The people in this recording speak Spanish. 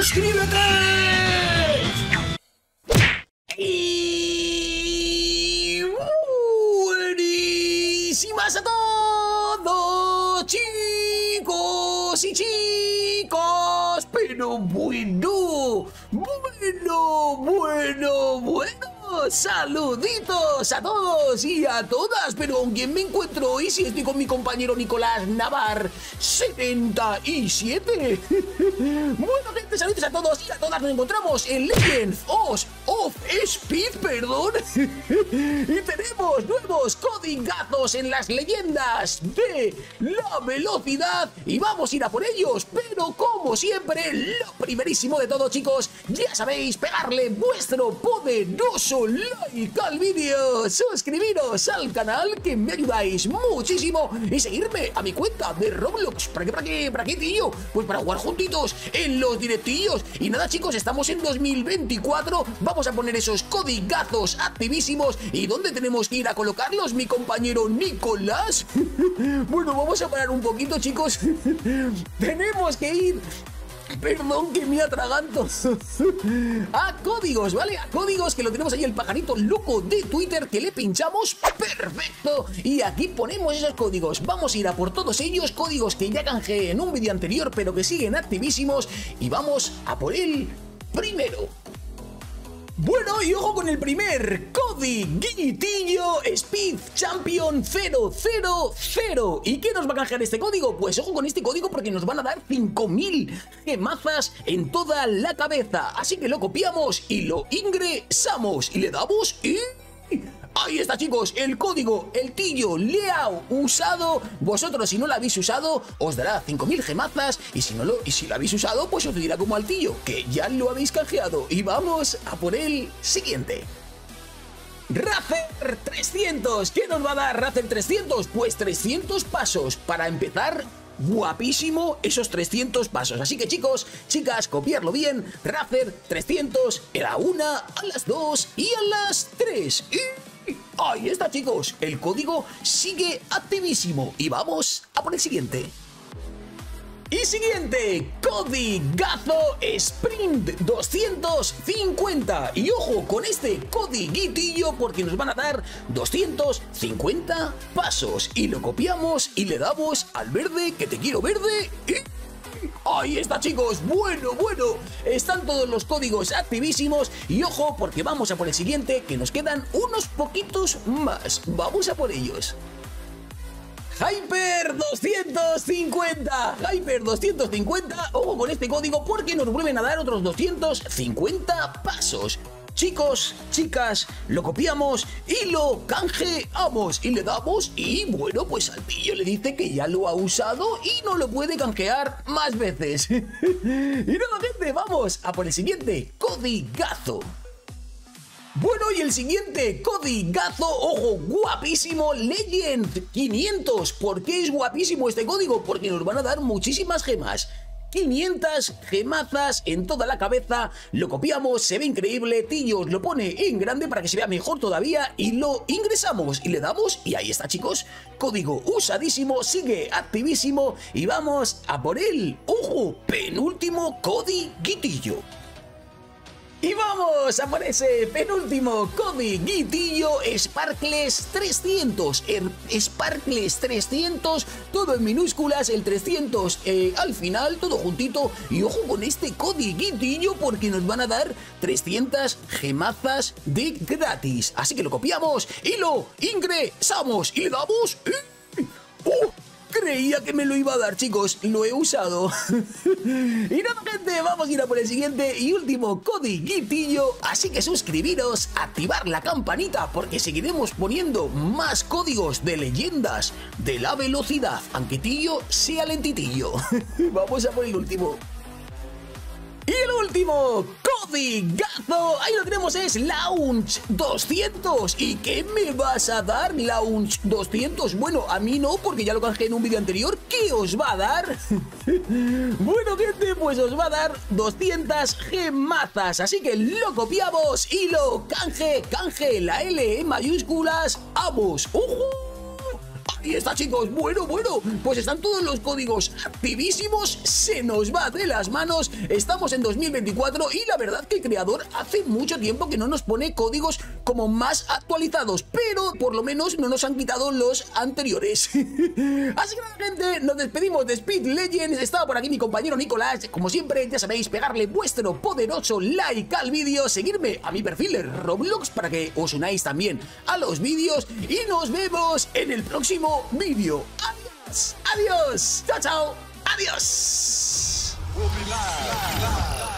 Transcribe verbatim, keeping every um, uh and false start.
suscríbete. Y buenísimas a todos, chicos y chicas. Pero bueno, bueno, bueno, bueno. Saluditos a todos y a todas, pero ¿con quién me encuentro hoy? Si estoy con mi compañero Nicolás Navar setenta y siete. Bueno, gente, saludos a todos y a todas. Nos encontramos en Legends of Speed, perdón. Y tenemos nuevos codingazos en las leyendas de la velocidad y vamos a ir a por ellos. Pero como siempre, lo primerísimo de todo, chicos, ya sabéis, pegarle vuestro poderoso like al vídeo, suscribiros al canal, que me ayudáis muchísimo, y seguirme a mi cuenta de Roblox. ¿Para qué, para qué, para qué, tío? Pues para jugar juntitos en los directillos. Y nada, chicos, estamos en dos mil veinticuatro, vamos a poner esos codigazos activísimos. ¿Y dónde tenemos que ir a colocarlos, mi compañero Nicolás? Bueno, vamos a parar un poquito, chicos. Tenemos que ir... Perdón que me atraganto. A códigos, ¿vale? A códigos, que lo tenemos ahí, el pajarito loco de Twitter, que le pinchamos. Perfecto. Y aquí ponemos esos códigos. Vamos a ir a por todos ellos. Códigos que ya canjeé en un vídeo anterior, pero que siguen activísimos. Y vamos a por el primero. Bueno, y ojo con el primer codiguitillo Speed Champion cero cero cero. ¿Y qué nos va a canjear este código? Pues ojo con este código, porque nos van a dar cinco mil gemazas en toda la cabeza. Así que lo copiamos y lo ingresamos y le damos y... Ahí está, chicos, el código. El tío le ha usado. Vosotros, si no lo habéis usado, os dará cinco mil gemazas. Y si no lo, y si lo habéis usado, pues os dirá como al tío, que ya lo habéis canjeado. Y vamos a por el siguiente. Razer trescientos. ¿Qué nos va a dar Razer trescientos? Pues trescientos pasos para empezar. Guapísimo esos trescientos pasos. Así que, chicos, chicas, copiarlo bien. Razer trescientos, a la una, a las dos y a las tres. Y... ahí está, chicos, el código sigue activísimo. Y vamos a por el siguiente. Y siguiente, codigazo Sprint doscientos cincuenta. Y ojo con este codiguitillo, porque nos van a dar doscientos cincuenta pasos. Y lo copiamos y le damos al verde, que te quiero verde. Y... ahí está, chicos. Bueno, bueno, están todos los códigos activísimos. Y ojo, porque vamos a por el siguiente, que nos quedan unos poquitos más. Vamos a por ellos. Hyper doscientos cincuenta. Hyper doscientos cincuenta. Ojo con este código, porque nos vuelven a dar otros doscientos cincuenta pasos. Chicos, chicas, lo copiamos y lo canjeamos y le damos, y bueno, pues al tío le dice que ya lo ha usado y no lo puede canjear más veces. Y nada, gente, vamos a por el siguiente codigazo. Bueno, y el siguiente codigazo, ojo, guapísimo, Legend quinientos. ¿Por qué es guapísimo este código? Porque nos van a dar muchísimas gemas. quinientas gemazas en toda la cabeza. Lo copiamos, se ve increíble. Tíos lo pone en grande para que se vea mejor todavía. Y lo ingresamos y le damos. Y ahí está, chicos. Código usadísimo, sigue activísimo. Y vamos a por el, ojo, penúltimo codiguitillo. Y vamos a por ese penúltimo codiguitillo, Sparkles trescientos. El Sparkles trescientos, todo en minúsculas, el trescientos eh, al final, todo juntito. Y ojo con este codiguitillo, porque nos van a dar trescientas gemazas de gratis. Así que lo copiamos y lo ingresamos y le damos... ¡Oh! Creía que me lo iba a dar, chicos, lo he usado. Y nada, gente, vamos a ir a por el siguiente y último codiguitillo. Así que suscribiros, activar la campanita, porque seguiremos poniendo más códigos de leyendas de la velocidad, aunque tío sea lentitillo. Vamos a por el último. Y el último codigazo, ahí lo tenemos, es Launch doscientos. ¿Y qué me vas a dar, Launch doscientos? Bueno, a mí no, porque ya lo canjeé en un vídeo anterior. ¿Qué os va a dar? Bueno, gente, pues os va a dar doscientas gemazas. Así que lo copiamos y lo canje, canje, la L en mayúsculas. ¡Vamos! ¡Ojo! Ahí está, chicos. Bueno, bueno, pues están todos los códigos activísimos. Se nos va de las manos. Estamos en dos mil veinticuatro y la verdad que el creador hace mucho tiempo que no nos pone códigos como más actualizados, pero por lo menos no nos han quitado los anteriores. Así que nada, gente, nos despedimos de Speed Legends. Estaba por aquí mi compañero Nicolás. Como siempre, ya sabéis, pegarle vuestro poderoso like al vídeo, seguirme a mi perfil de Roblox para que os unáis también a los vídeos y nos vemos en el próximo vídeo. Adiós, adiós, chao, chao, adiós.